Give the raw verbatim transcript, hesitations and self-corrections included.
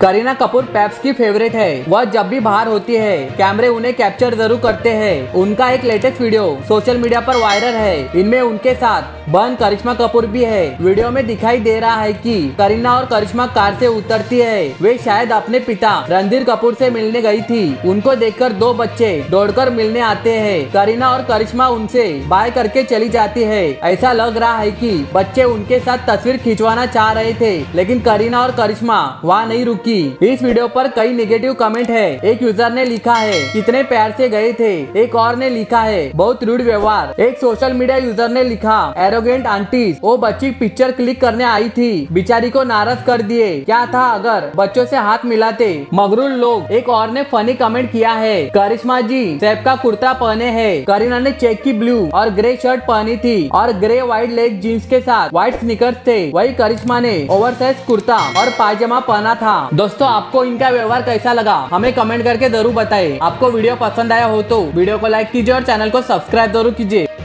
Kareena Kapoor paps की favourite है। वह जब भी बाहर होती है कैमरे उन्हें कैप्चर जरूर करते हैं। उनका एक लेटेस्ट वीडियो सोशल मीडिया पर वायरल है। इनमें उनके साथ बहन करिश्मा कपूर भी है। वीडियो में दिखाई दे रहा है कि करीना और करिश्मा कार से उतरती है। वे शायद अपने पिता रणधीर कपूर से मिलने गई थी। उनको देखकर दो बच्चे दौड़कर मिलने आते हैं। करीना और करिश्मा उनसे बाय करके चली जाती है। ऐसा लग रहा है कि बच्चे उनके साथ तस्वीर खिंचवाना चाह रहे थे, लेकिन करीना और करिश्मा वहाँ नहीं रुकी। इस वीडियो पर कई नेगेटिव कमेंट है। एक यूजर ने लिखा है कितने प्यार से गए थे। एक और ने लिखा है बहुत रूड व्यवहार। एक सोशल मीडिया यूजर ने लिखा एरोगेंट आंटीज, वो बच्ची पिक्चर क्लिक करने आई थी, बेचारी को नाराज कर दिए। क्या था अगर बच्चों से हाथ मिलाते। मगरूर लोग। एक और ने फनी कमेंट किया है करिश्मा जी सैप का कुर्ता पहने हैं। करीना ने चेक की ब्लू और ग्रे शर्ट पहनी थी और ग्रे व्हाइट लेग जीन्स के साथ व्हाइट स्नीकर्स थे। वही करिश्मा ने ओवरसाइज कुर्ता और पायजामा पहना था। दोस्तों, आपको इनका व्यवहार कैसा लगा हमें कमेंट करके जरूर बताएं। आपको वीडियो पसंद आया हो तो वीडियो को लाइक कीजिए और चैनल को सब्सक्राइब जरूर कीजिए।